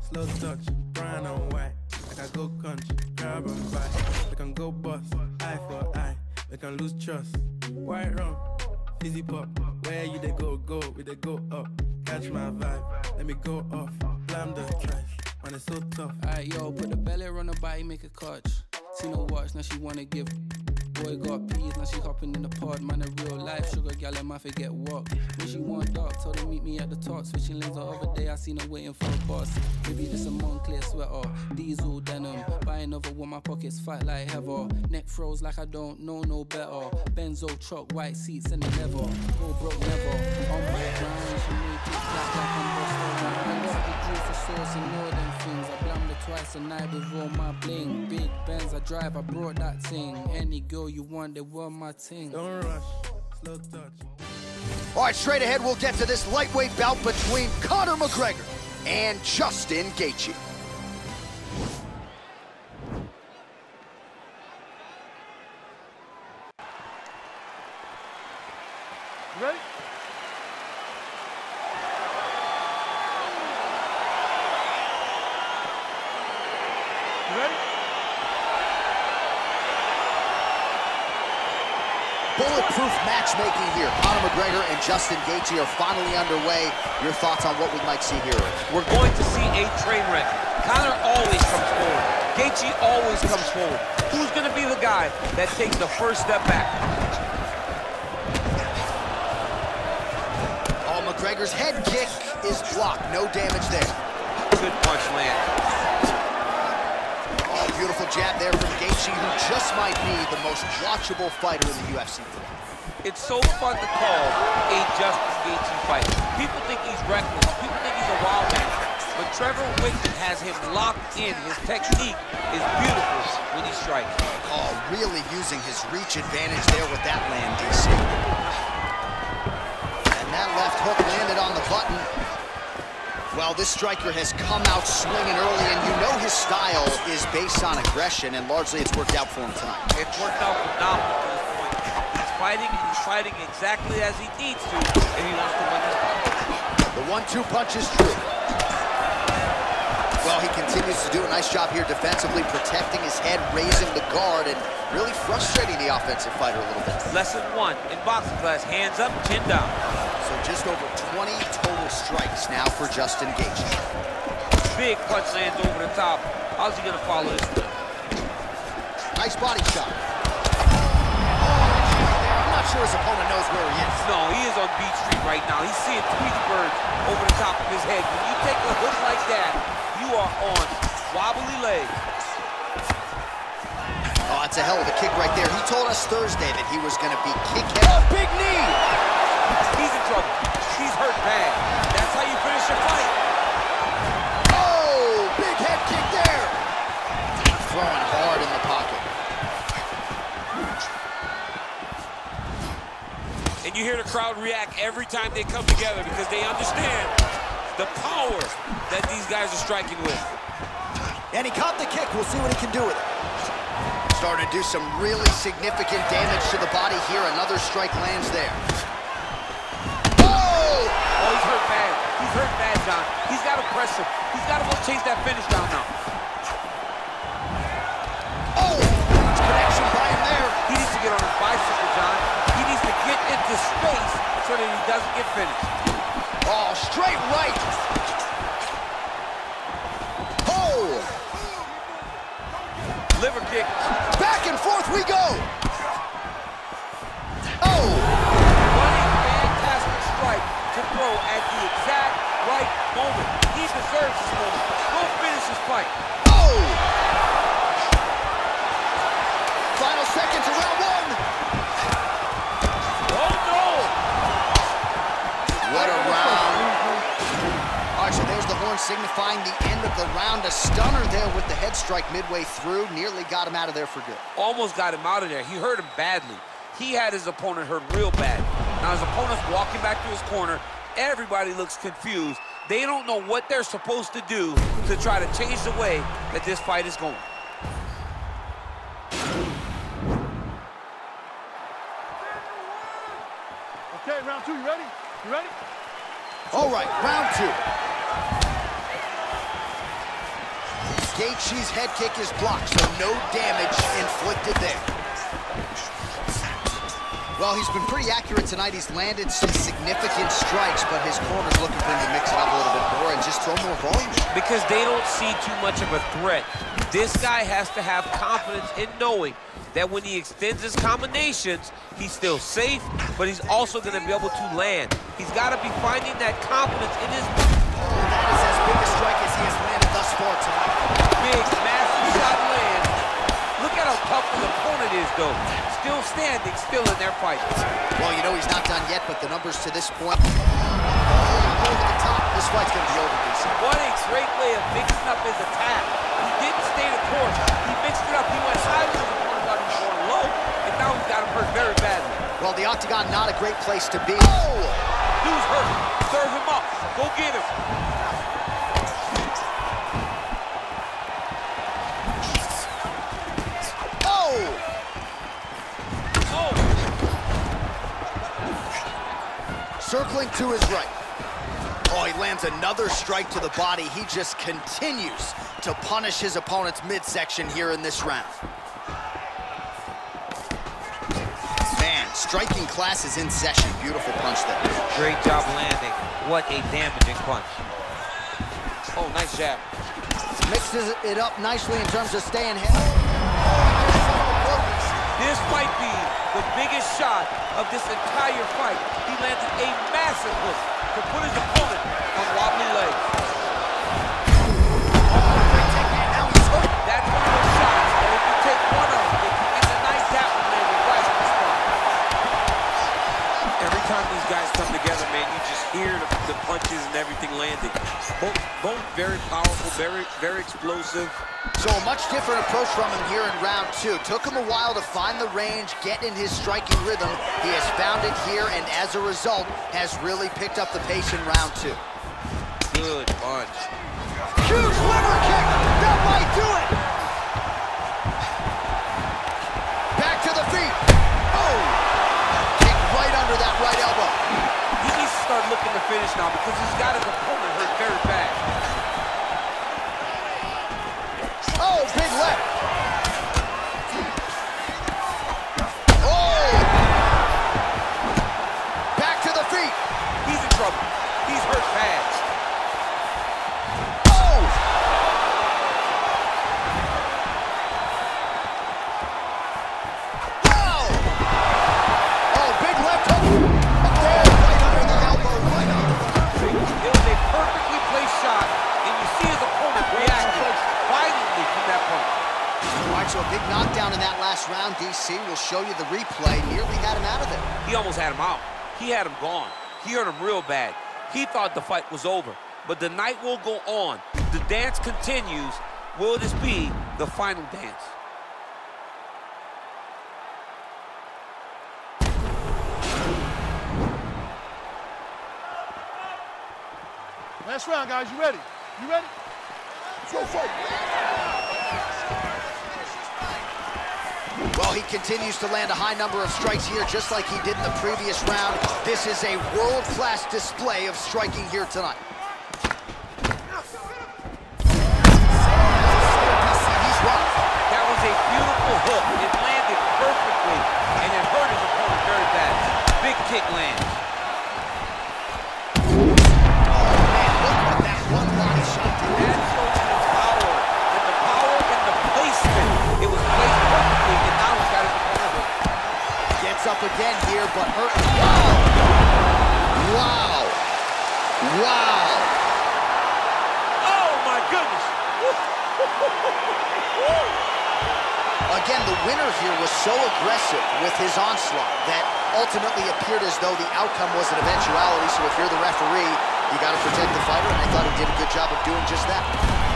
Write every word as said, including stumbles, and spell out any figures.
slow touch, brown and white. I can go country, grab and buy. We can go bust, eye for eye. We can lose trust. White rum, fizzy pop. Where you they go, go, we they go up. Catch my vibe, let me go off. Blam the trash, man it's so tough. Alright, yo, put the belly on the body, make a clutch. See no watch, now she wanna give. Boy got peas, now she hopping in the pod. Man, a real life sugar gal, I might forget what. When she want dark, told her meet me at the top. Switching lanes the other day, I seen her waiting for a bus. Maybe this a Moncler sweater, diesel denim. Buy another one, my pockets fight like heather. Neck froze like I don't know no better. Benzo truck, white seats and the leather. Go broke never. On my grind, she make it clap like I'm Boston. I got the juice for sauce and all them things. I blammed her twice a night with all my bling. Big Benz I drive, I brought that thing. Any girl you want, they were my team. Don't rush, slow touch. All right, straight ahead, we'll get to this lightweight bout between Conor McGregor and Justin Gaethje. You ready? You ready? Bulletproof matchmaking here. Conor McGregor and Justin Gaethje are finally underway. Your thoughts on what we might see here? We're going to see a train wreck. Conor always comes forward. Gaethje always comes forward. Who's going to be the guy that takes the first step back? Oh, McGregor's head kick is blocked. No damage there. Good punch land. Oh, beautiful jab there from Gaethje, who just might be the most watchable fighter in the U F C today. It's so fun to call a Justin Gaethje fight. People think he's reckless. People think he's a wild man. But Trevor Whitman has him locked in. His technique is beautiful when he strikes. Oh, really using his reach advantage there with that land, D C. And that left hook landed on the button. Well, this striker has come out swinging early, and you know his style is based on aggression, and largely it's worked out for him tonight. It's worked out phenomenal to this point. He's fighting, and he's fighting exactly as he needs to if he wants to win this fight. The one two punch is true. Well, he continues to do a nice job here defensively, protecting his head, raising the guard, and really frustrating the offensive fighter a little bit. Lesson one in boxing class, hands up, chin down. So just over twenty total strikes now for Justin Gaethje. Big punch lands over the top. How's he gonna follow this? Nice body shot. I'm not sure his opponent knows where he is. No, he is on Beach Street right now. He's seeing Tweety Bird over the top of his head. When you take a hook like that, you are on wobbly legs. Oh, that's a hell of a kick right there. He told us Thursday that he was going to be kick head. Oh, big knee! He's in trouble. He's hurt bad. That's how you finish your fight. Oh, big head kick there. Throwing hard in the pocket. And you hear the crowd react every time they come together because they understand the power that these guys are striking with. And he caught the kick. We'll see what he can do with it. Starting to do some really significant damage to the body here. Another strike lands there. Oh! Oh, he's hurt bad. He's hurt bad, John. He's got to press him. He's got to go chase that finish down now. Oh! Connection by him there. He needs to get on his bicycle, John. He needs to get into space so that he doesn't get finished. Oh, straight right. Oh! Liver kick. Back and forth we go. Oh! Running fantastic strike to throw at the exact right moment. He deserves this moment. Go finish this fight. Oh! Final seconds of round one. Oh no! What a round. All right, so there's the horn signifying the end of the round. A stunner there with the head strike midway through. Nearly got him out of there for good. Almost got him out of there. He hurt him badly. He had his opponent hurt real bad. Now his opponent's walking back to his corner. Everybody looks confused. They don't know what they're supposed to do to try to change the way that this fight is going. Okay, round two, you ready? You ready? All right, round two. Gaethje's head kick is blocked, so no damage inflicted there. Well, he's been pretty accurate tonight. He's landed some significant strikes, but his corner's looking for him to mix it up a little bit more and just throw more volume. Because they don't see too much of a threat. This guy has to have confidence in knowing that when he extends his combinations, he's still safe, but he's also going to be able to land. He's got to be finding that confidence in his... Oh, that is as big a strike as he has landed thus far tonight. Big, massive shot land. Look at how tough his opponent is, though. Still standing, still in their fight. Well, you know he's not done yet, but the numbers to this point... Over the top, this fight's going to be over, D C. What a great way of mixing up his attack. He didn't stay the course. He mixed it up. He went high with his opponent, got him going low, and now he's got him hurt very badly. Well, the octagon, not a great place to be. Oh! Dude's hurt. Serve him up. Go get him. Oh! Oh! Circling to his right. Oh, he lands another strike to the body. He just continues to punish his opponent's midsection here in this round. Man, striking class is in session. Beautiful punch there. Great job landing. What a damaging punch. Oh, nice jab. Mixes it up nicely in terms of staying hit. This might be the biggest shot of this entire fight. He landed a massive hook to put his opponent on wobbly legs. That's one of those shots that if you take one of them, if you get the nice that one landed right on the spot. Every time these guys come together, man, you just hear the, the punches and everything landing. Both, both very powerful, very, very explosive. So a much different approach from him here in round two. Took him a while to find the range, get in his striking rhythm. He has found it here, and as a result, has really picked up the pace in round two. Good punch. Huge liver kick! That might do it! Back to the feet. Oh! Kick right under that right elbow. He needs to start looking to finish now because he's got his opponent hurt very bad. Oh, big left. Oh! Back to the feet. He's in trouble. He's hurt bad. Oh! Wow! Oh, big left hook. Oh, right under the elbow, right under the feet. It was a perfectly placed shot, and you see his opponent reacting violently from that point. All right, so a big knockdown in that last round. D C will show you the replay. Nearly had him out of there. He almost had him out. He had him gone. He hurt him real bad. He thought the fight was over. But the night will go on. The dance continues. Will this be the final dance? Last round, guys. You ready? You ready? Let's go fight. Well, he continues to land a high number of strikes here, just like he did in the previous round. This is a world-class display of striking here tonight. He's rocked. That was a beautiful hook. It landed perfectly, and it hurt his opponent very bad. Big kick land. Man, look what that one body shot did. That shows the power, and the power and the placement. It was placed perfectly, and now he's got his opponent hooked. Gets up again here, but hurt. Wow! Wow! Wow! Oh, my goodness! Again, the winner here was so aggressive with his onslaught that ultimately appeared as though the outcome was an eventuality. So if you're the referee, you got to protect the fighter, and I thought he did a good job of doing just that.